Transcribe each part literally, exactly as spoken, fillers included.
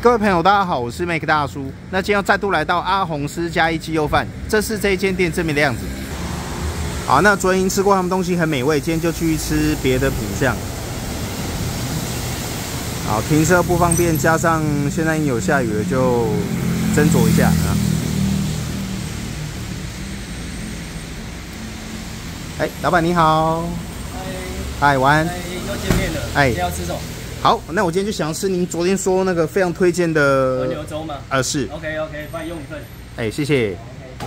各位朋友，大家好，我是 Make 大叔。那今天再度来到阿红师嘉义鸡肉饭，这是这一间店正面的样子。好，那昨天已经吃过他们东西很美味，今天就去吃别的品项。好，停车不方便，加上现在有下雨了，就斟酌一下啊。哎，老板你好。嗨。嗨，晚安。 哎，又见面了。哎，今天要吃什么？ 好，那我今天就想要吃您昨天说那个非常推荐的和牛粥吗？ 呃，是。 OK OK， 帮你用一份。 哎，谢谢。 OK。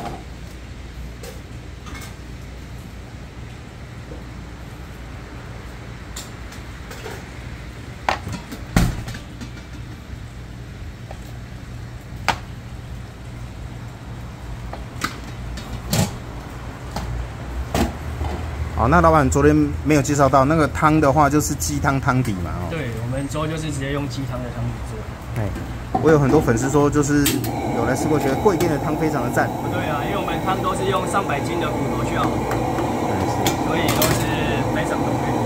好，那老板昨天没有介绍到那个汤的话，就是鸡汤汤底嘛，哦。 对，我们粥就是直接用鸡汤的汤底做。 哎，我有很多粉丝说，就是有来吃过，觉得贵店的汤非常的赞。 不对啊，因为我们汤都是用上百斤的骨头去熬，所以都是非常浓郁。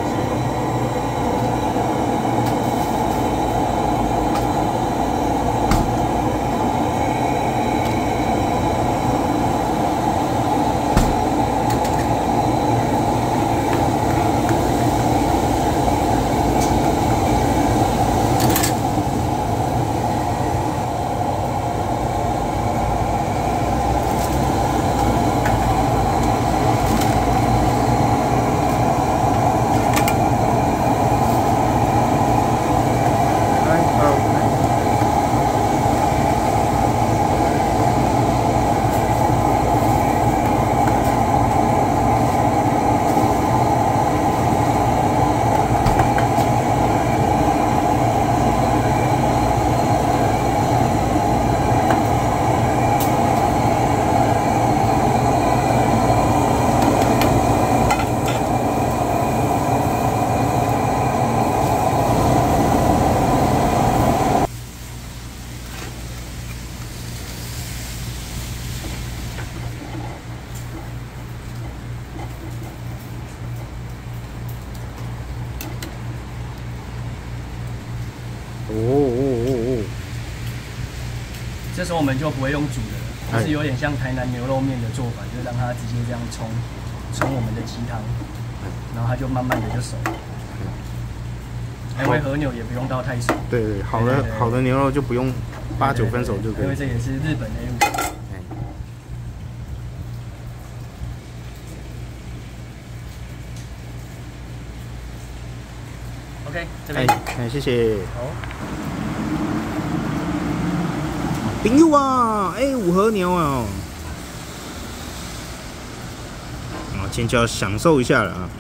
哦哦哦哦！ 这时候我们就不会用煮的了，就是有点像台南牛肉面的做法，就让它直接这样冲冲我们的鸡汤，然后它就慢慢的就熟了。因为和牛也不用到太熟。 对对，好的好的牛肉就不用八九分熟就可以。 因为这也是日本的用法。 OK， 这边。 哎，谢谢。 好。 朋友啊，哎，五和牛啊。啊，今天就要享受一下了啊。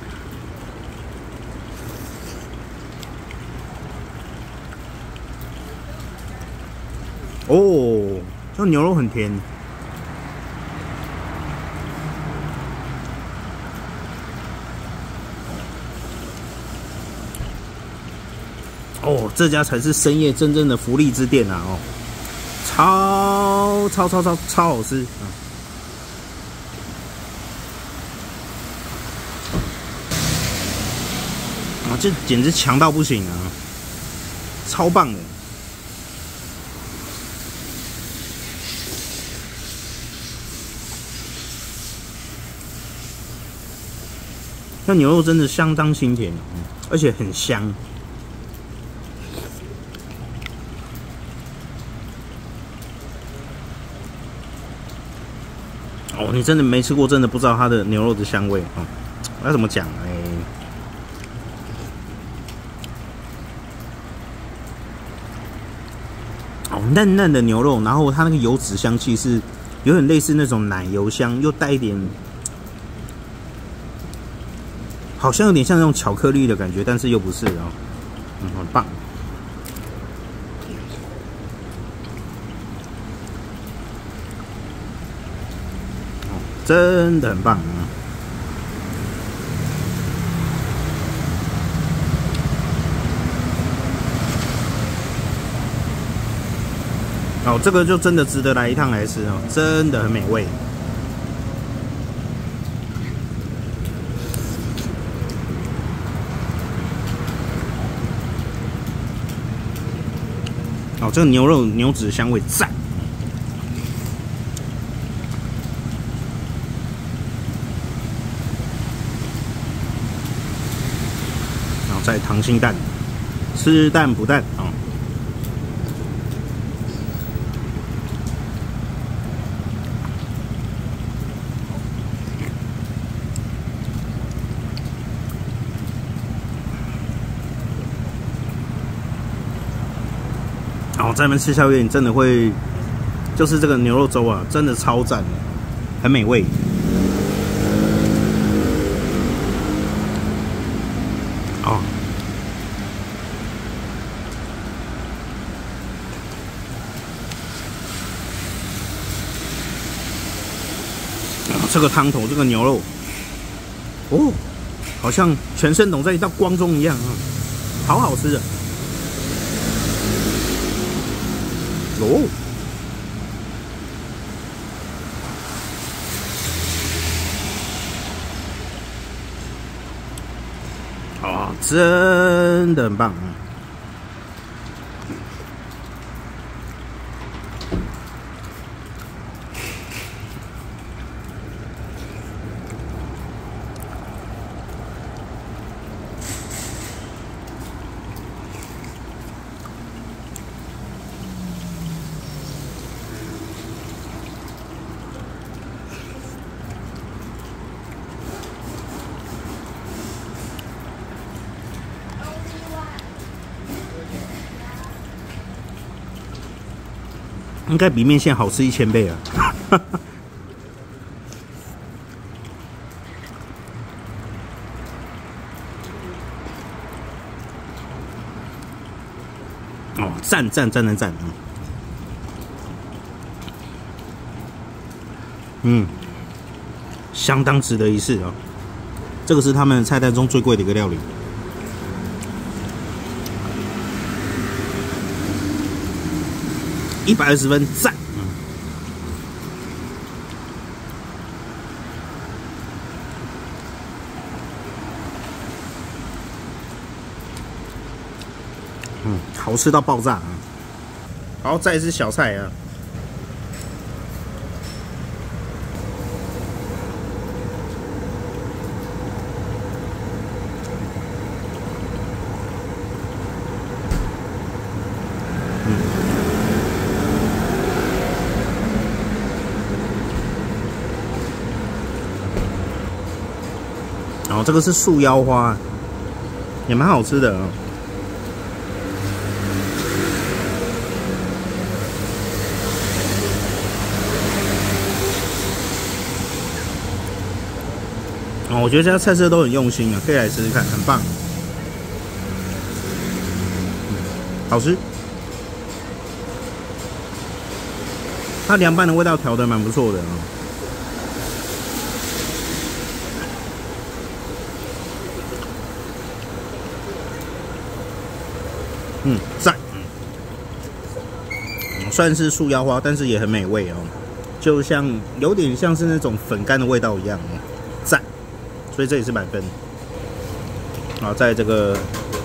哦，这牛肉很甜。 哦，这家才是深夜真正的福利之店啊！哦，超超超超超好吃啊！啊，这简直强到不行啊！超棒的。那牛肉真的相当清甜，而且很香。 哦，你真的没吃过，真的不知道它的牛肉的香味哦。要怎么讲？哎，哦，嫩嫩的牛肉，然后它那个油脂香气是有点类似那种奶油香，又带一点，好像有点像那种巧克力的感觉，但是又不是哦。嗯，很棒。 真的很棒啊！哦，这个就真的值得来一趟来吃哦，真的很美味。 哦，这个牛肉牛脂香味赞。然后再溏心蛋，吃蛋不淡啊。然后在那边吃宵夜，你真的会，就是这个牛肉粥啊，真的超赞的，很美味。哦，这个汤头，这个牛肉，哦，好像全身笼在一道光中一样啊，好好吃的。哦，哦，真的很棒。应该比面线好吃一千倍啊！哦，赞赞赞赞赞！嗯，相当值得一试啊！这个是他们菜单中最贵的一个料理。一百二十分，赞！嗯，嗯，好吃到爆炸啊！好，再是小菜啊。然后这个是素腰花，也蛮好吃的啊。哦，我觉得这家菜色都很用心啊，可以来试试看，很棒，嗯、好吃。它凉拌的味道调得蛮不错的啊。嗯，赞。嗯，算是素腰花，但是也很美味哦，就像有点像是那种粉干的味道一样哦，赞。所以这也是满分。好，在这个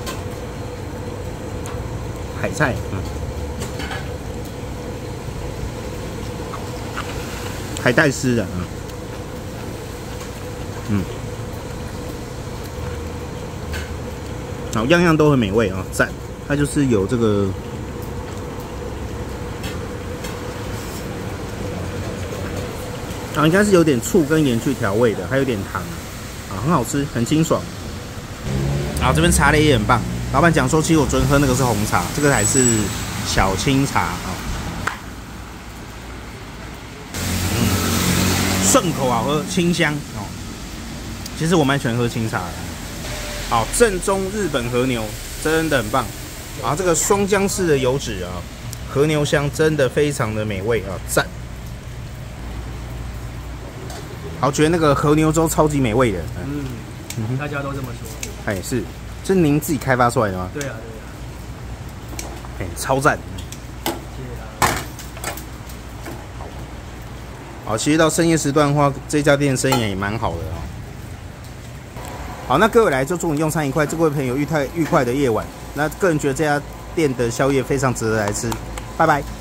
海菜，嗯，海带丝的，嗯，嗯，好，样样都很美味啊，赞。它就是有这个啊，应该是有点醋跟盐去调味的，还有点糖啊，很好吃，很清爽。啊，这边茶类也很棒。老板讲说，其实我昨天喝那个是红茶，这个才是小青茶啊。嗯，顺口好喝，清香哦。其实我蛮喜欢喝清茶的。好，正宗日本和牛，真的很棒。啊，这个双姜式的油脂啊，和牛香真的非常的美味啊，赞！好，觉得那个和牛粥超级美味的， 嗯，嗯大家都这么说。 哎，是，这是您自己开发出来的吗？ 对啊，对啊。 哎，超赞！ 谢谢啊。 好，其实到深夜时段的话，这家店生意也蛮好的啊。好，那各位来就祝你用餐愉快，祝各位朋友愉快愉快的夜晚。那个人觉得这家店的宵夜非常值得来吃。拜拜。